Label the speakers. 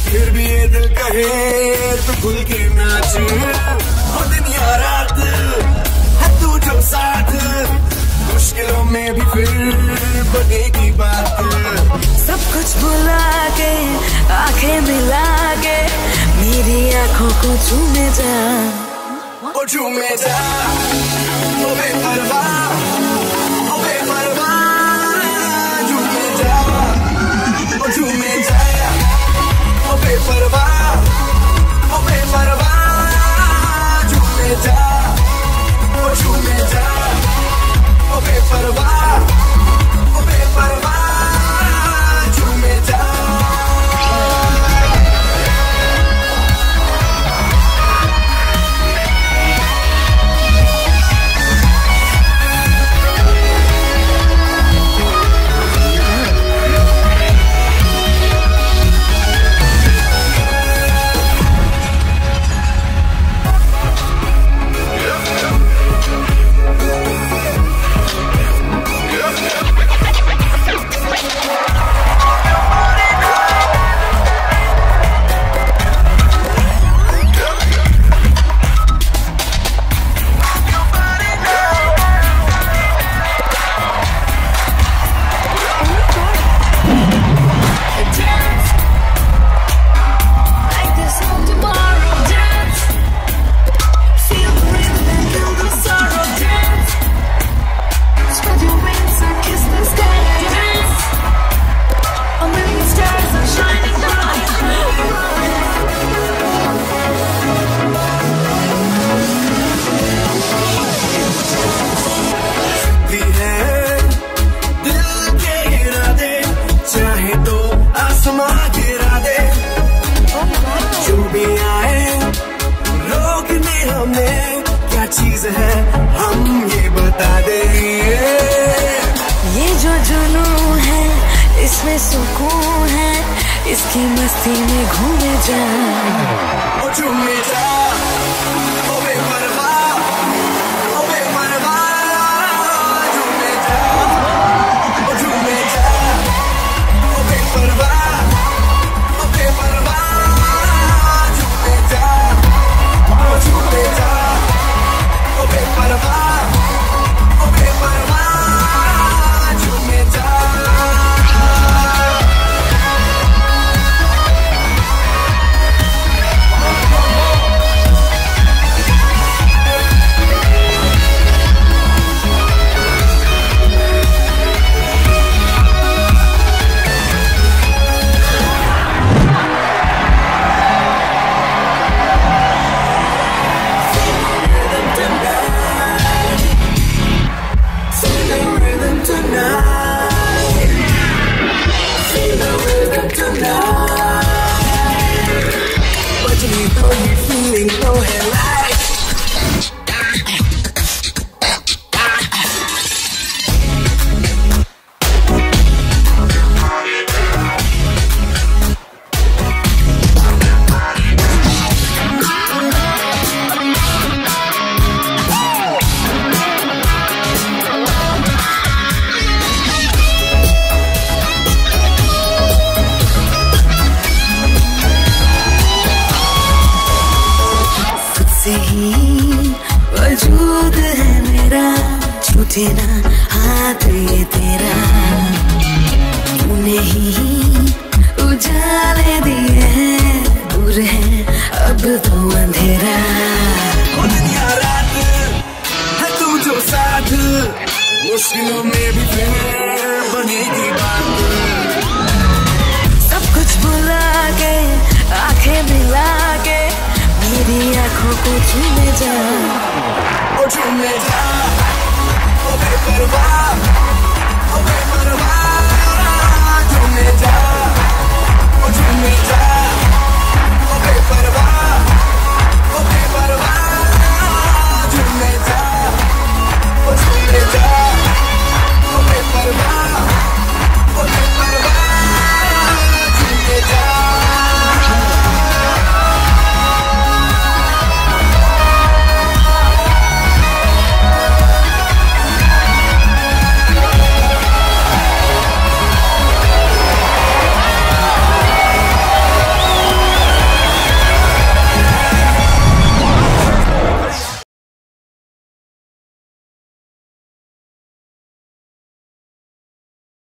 Speaker 1: फिर भी ये दिल कहे तो खुल के नाच, हो दिन या रात है तू जो साथ, मुश्किलों में भी फिर बनेगी बात।
Speaker 2: सब कुछ भुला के आंखें मिला के मेरी आंखों को छूने जा,
Speaker 1: ओ छूने जा, ओ बेपरवाह, ओ बेपरवाह, छूने जा, ओ छूने जा, ओ बेपरवाह, ओ बेपरवाह, छूने जा, ओ छूने जा, ओ बेपरवाह, ओ बेपरवाह, छूने जा। चीज है हम ये बता दे,
Speaker 2: ये जो जुनून है इसमें सुकून है, इसकी मस्ती में घूमे जा,
Speaker 1: ओ झूमे जा, ओ बेपरवाह, ओ बेपरवाह, झूमे जा, ओ झूमे जा, ओ बेपरवाह, ओ बेपरवाह, झूमे जा, ओ झूमे जा, ओ बेपरवाह, ओ बेपरवाह, झूमे जा।
Speaker 2: ही वजूद है मेरा, छूटे ना हाथ ये तेरा, तूने ही उजाले दिए हैं, दूर है अब तो अंधेरा,
Speaker 1: हो दिन या रात है तू जो साथ, मुश्किलों में भी फिर बनेगी बात।
Speaker 2: सब कुछ भुला के आंखें मिला के मेरी आंखों को छूने जा,
Speaker 1: ओ छूने जा, ओ बेपरवाह,